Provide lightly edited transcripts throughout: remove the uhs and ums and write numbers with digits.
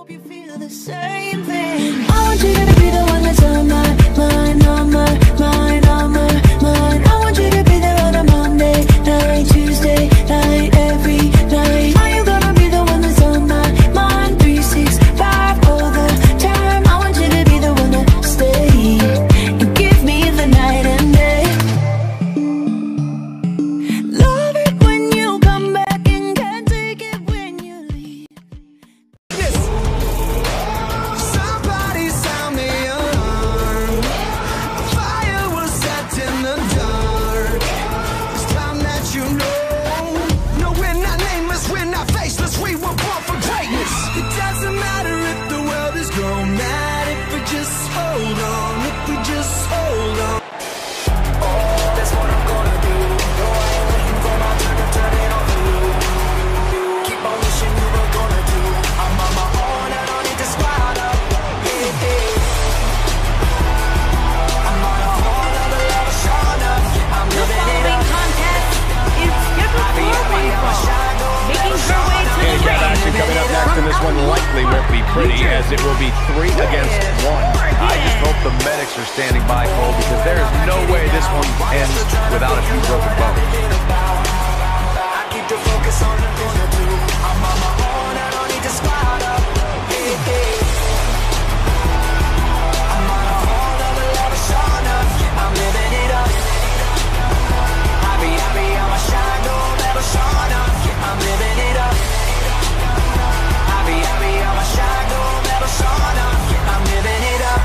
hope you feel the same thing. I want you to be the one that's on my mind, on my mind, on my mind. I want you to be there on a Monday night, Tuesday night, every night. Are you gonna be the one that's on my mind, 365 all the time? I want you to be the one that stay and give me the night and day. Love it when you come back and can't take it when you leave. Somebody sound me alarm. Fire was set in the dark. It's time that you know. No, we're not nameless, we're not faceless. We were born for greatness. It doesn't matter if the world is grown mad. If we just hold on, if we just hold on. That's what I'm gonna do. No, I ain't waiting for my turn to turn it on you. Keep on wishing you were gonna do. I'm on my own, I don't need to squad up. Yeah, yeah. I'm on a whole other level, showing up. I'm The living it following up. contest is scheduled for one fall. Making her way to the Handicap ring. action coming up next, and this one likely won't be pretty, as it will be 3 against 1. I just hope the medics are standing by, Cole, because there is no way this one ends without a few broken bones. I keep the focus on the gonna do. I'm on my own, I don't need to squad up. Yeah, yeah. I'm on a whole other level, showing up. I'm living it up. I be on my shine, gold level, showing up. I'm living it up. I be on my shine, gold level, showing up. I'm living it up.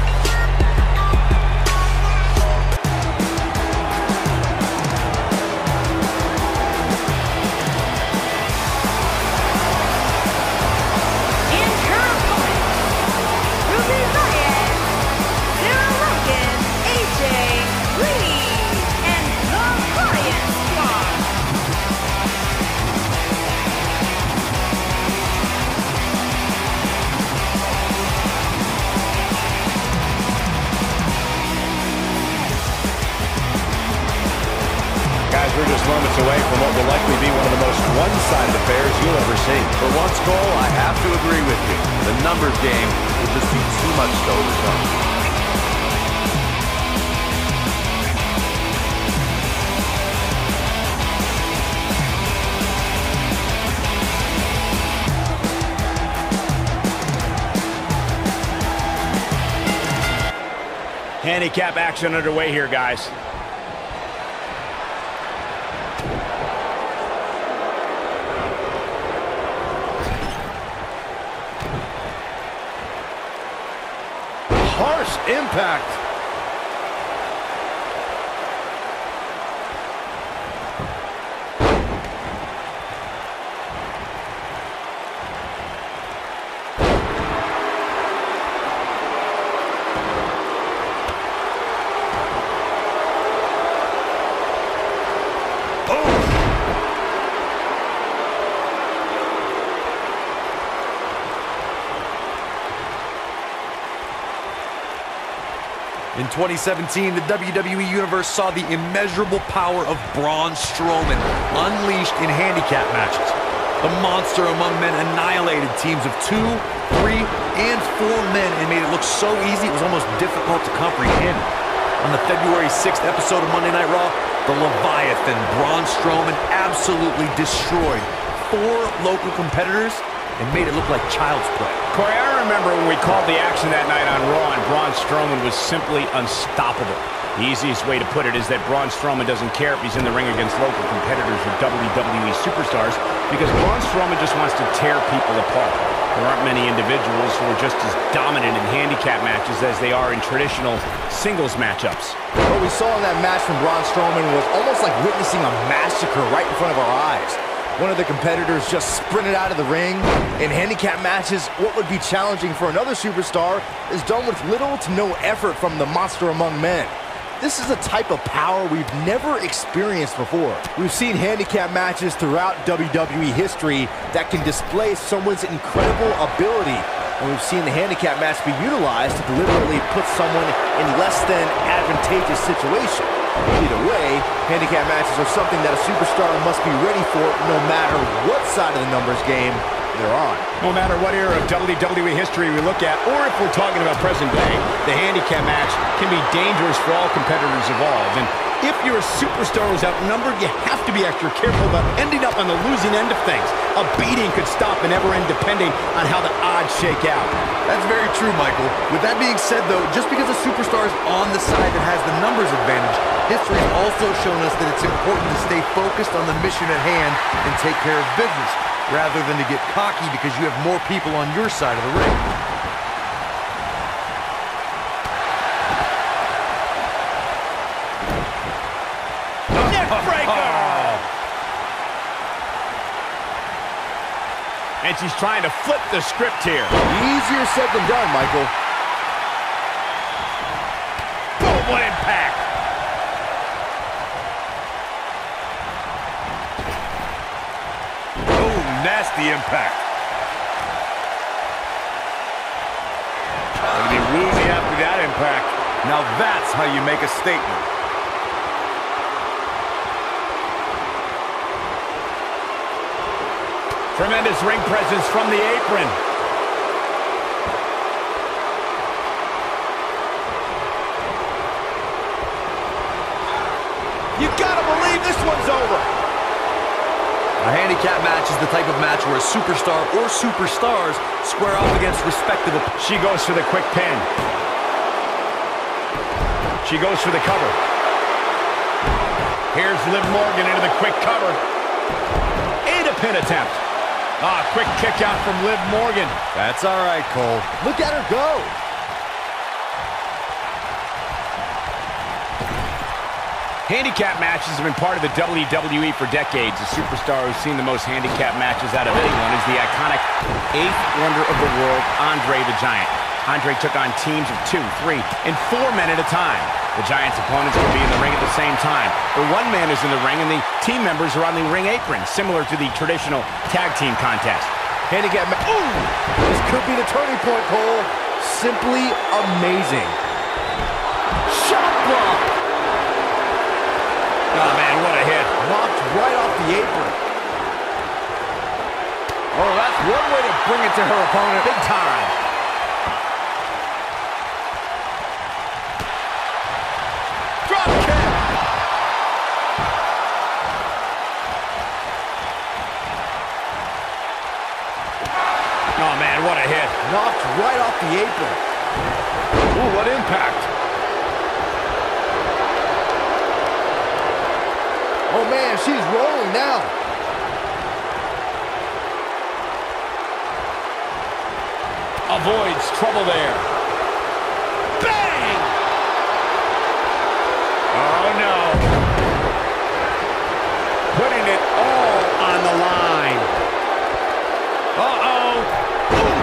And her opponent, Ruby Riott, Sarah Logan, AJ Lee, and the Riott Squad. Guys, we're just moments away from what will likely be one of the most one-sided affairs you'll ever see. For once, Cole, I have to agree with you. The numbers game will just be too much to overcome. Handicap action underway here, guys. Harsh impact. In 2017, the WWE Universe saw the immeasurable power of Braun Strowman unleashed in handicap matches. The monster among men annihilated teams of 2, 3, and 4 men and made it look so easy it was almost difficult to comprehend. On the February 6th episode of Monday Night Raw, the Leviathan Braun Strowman absolutely destroyed 4 local competitors and made it look like child's play. Corey, I remember when we called the action that night on Raw, and Braun Strowman was simply unstoppable. The easiest way to put it is that Braun Strowman doesn't care if he's in the ring against local competitors or WWE superstars, because Braun Strowman just wants to tear people apart. There aren't many individuals who are just as dominant in handicap matches as they are in traditional singles matchups. What we saw in that match from Braun Strowman was almost like witnessing a massacre right in front of our eyes. One of the competitors just sprinted out of the ring. In handicap matches, what would be challenging for another superstar is done with little to no effort from the monster among men. This is a type of power we've never experienced before. We've seen handicap matches throughout WWE history that can display someone's incredible ability. And we've seen the handicap match be utilized to deliberately put someone in less than advantageous situation. Either way, handicap matches are something that a superstar must be ready for no matter what side of the numbers game they're on. No matter what era of WWE history we look at, or if we're talking about present day, the handicap match can be dangerous for all competitors involved. And if you're a superstar who's outnumbered, you have to be extra careful about ending up on the losing end of things. A beating could stop and never end depending on how the odds shake out. That's very true, Michael. With that being said, though, just because a superstar is on the side that has the numbers advantage, history has also shown us that it's important to stay focused on the mission at hand and take care of business, rather than to get cocky because you have more people on your side of the ring. And she's trying to flip the script here. Easier said than done, Michael. Boom, what impact. Oh, nasty impact. Gonna be woozy after that impact. Now that's how you make a statement. Tremendous ring presence from the apron. You gotta believe this one's over. A handicap match is the type of match where a superstar or superstars square off against respectable. She goes for the quick pin. She goes for the cover. Here's Liv Morgan into the quick cover. And a pin attempt. Ah, quick kick out from Liv Morgan. That's all right, Cole. Look at her go. Handicap matches have been part of the WWE for decades. The superstar who's seen the most handicap matches out of anyone is the iconic eighth wonder of the world, Andre the Giant. Andre took on teams of 2, 3, and 4 men at a time. The Giant's opponents could be in the ring at the same time. The one man is in the ring and the team members are on the ring apron, similar to the traditional tag team contest. Handicap match. Ooh! This could be the turning point, Cole. Simply amazing. Shot block! Oh, man, what a hit. Knocked right off the apron. Oh, that's one way to bring it to her opponent. Big time. Drop kick. Oh, man, what a hit. Knocked right off the apron. Ooh, what impact. Oh, man, she's rolling now. Avoids trouble there. Bang! Oh, no. Putting it all on the line. Uh-oh. Ooh.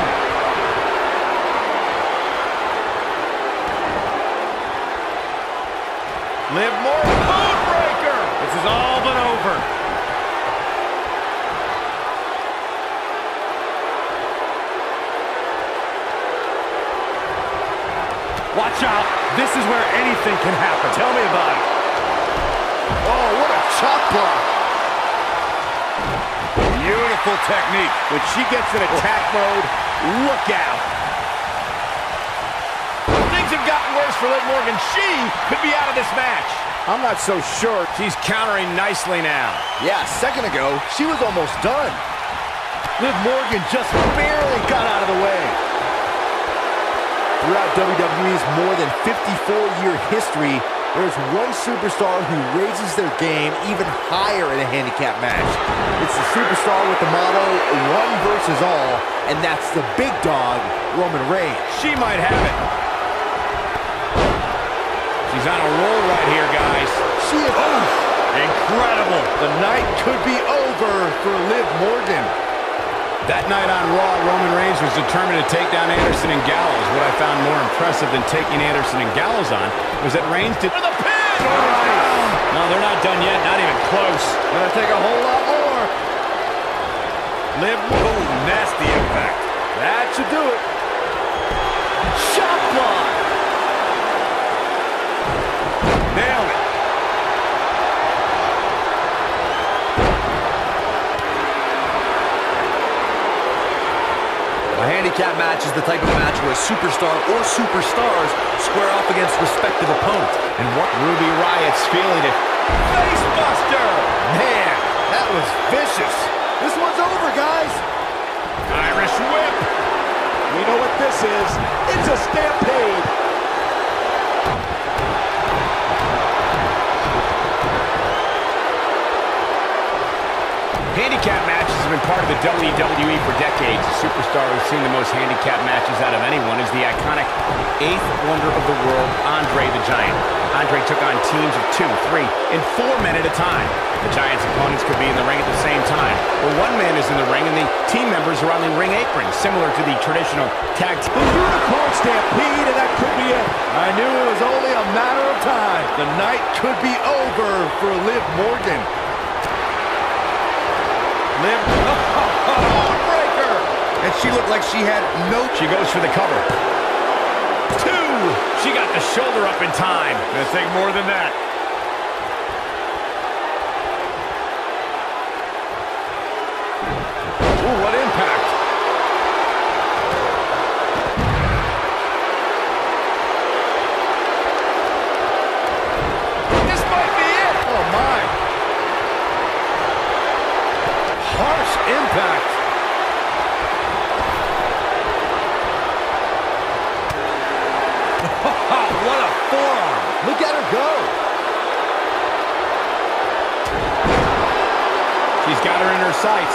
Liv Morgan, Moonbreaker. This is all but over. Watch out. This is where anything can happen. Tell me about it. Oh, what a chop block. Beautiful technique. When she gets in attack mode, look out. Things have gotten worse for Liv Morgan. She could be out of this match. I'm not so sure. She's countering nicely now. Yeah, a second ago, she was almost done. Liv Morgan just barely got out of the way. Throughout WWE's more than 54-year history, there's one superstar who raises their game even higher in a handicap match. It's the superstar with the motto, one versus all, and that's the big dog, Roman Reigns. She might have it. She's on a roll right here, guys. She is incredible. The night could be over for Liv Morgan. That night on Raw, Roman Reigns was determined to take down Anderson and Gallows. What I found more impressive than taking Anderson and Gallows on was that Reigns did for the pin! No, they're not done yet. Not even close. Gonna take a whole lot more. Liv Morgan. Oh, nasty impact. That should do it. Shot block. Nailed it. A handicap match is the type of match where a superstar or superstars square off against respective opponents. And what Ruby Riott's feeling it. Facebuster! Man, that was vicious. This one's over, guys. Irish whip. We know what this is. It's a stampede. Handicap matches have been part of the WWE for decades. The superstar who's seen the most handicap matches out of anyone is the iconic 8th wonder of the world, Andre the Giant. Andre took on teams of 2, 3, and 4 men at a time. The Giant's opponents could be in the ring at the same time, where one man is in the ring and the team members are on the ring apron, similar to the traditional tag team. The unicorn stampede, and that could be it. I knew it was only a matter of time. The night could be over for Liv Morgan. Liv, breaker! And she looked like she had no... She goes for the cover. 2! She got the shoulder up in time. Gonna take more than that. Ooh, what impact. This might be it. Oh, my. Harsh impact. What a forearm! Look at her go. She's got her in her sights.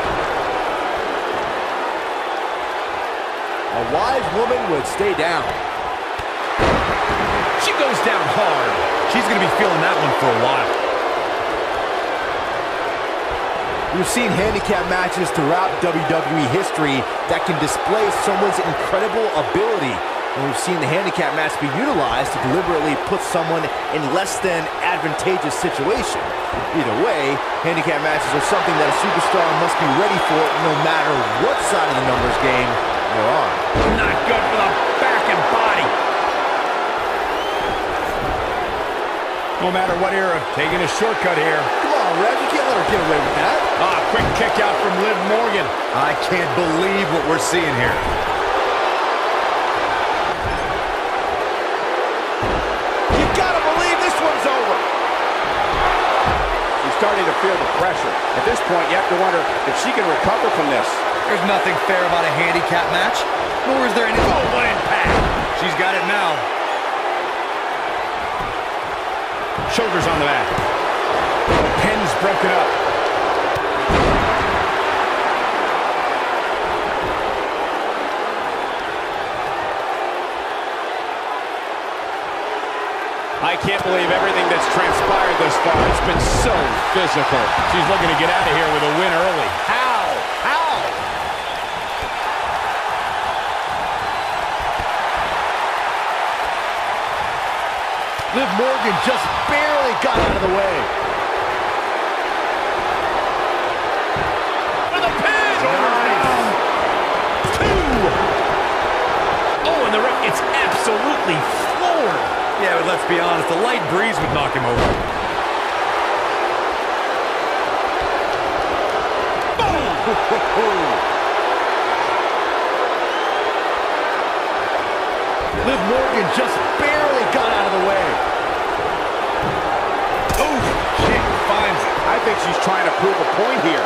A wise woman would stay down. She goes down hard. She's going to be feeling that one for a while. We've seen handicap matches throughout WWE history that can display someone's incredible ability. And we've seen the handicap match be utilized to deliberately put someone in less than advantageous situation. Either way, handicap matches are something that a superstar must be ready for no matter what side of the numbers game they're on. Not good for the back and body. No matter what era, taking a shortcut here. Come on, Rev, you can't let her get away with that. Quick kick out from Liv Morgan. I can't believe what we're seeing here. You gotta believe this one's over. She's starting to feel the pressure. At this point, you have to wonder if she can recover from this. There's nothing fair about a handicap match, nor is there any... Oh, what impact! She's got it now. Shoulders on the mat. The pin's broken up. I can't believe everything that's transpired thus far. It's been so physical. She's looking to get out of here with a win early. How? How? Liv Morgan just barely got out of the way. For the pin! Nice. 2! Oh, and the ref gets absolutely floored. Yeah, but let's be honest, a light breeze would knock him over. Boom! Liv Morgan just barely got out of the way. Oh, she finds it. I think she's trying to prove a point here.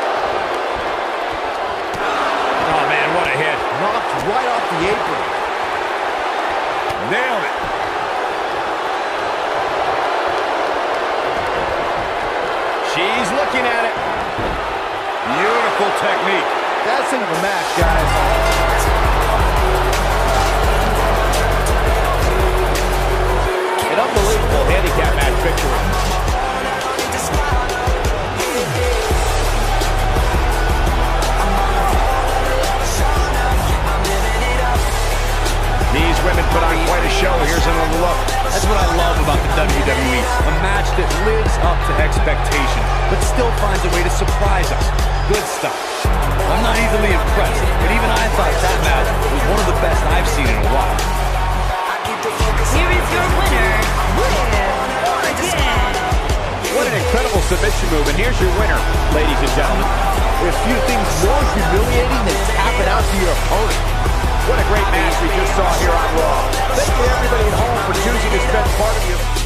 Oh, man, what a hit. Knocked right off the apron. Nailed it. She's looking at it. Beautiful technique. That's into the match, guys. An unbelievable handicap match victory. These women put on quite a show. Here's another look. That's what I love about the WWE. A match that lives up to expectation, but still finds a way to surprise us. Good stuff. I'm not easily impressed, but even I thought that match was one of the best I've seen in a while. Here is your winner, Liv Morgan. What an incredible submission move, and here's your winner, ladies and gentlemen. There's few things more humiliating than tapping out to your opponent. What a great match we just saw here on Raw. Thank you everybody at home for choosing to spend part of your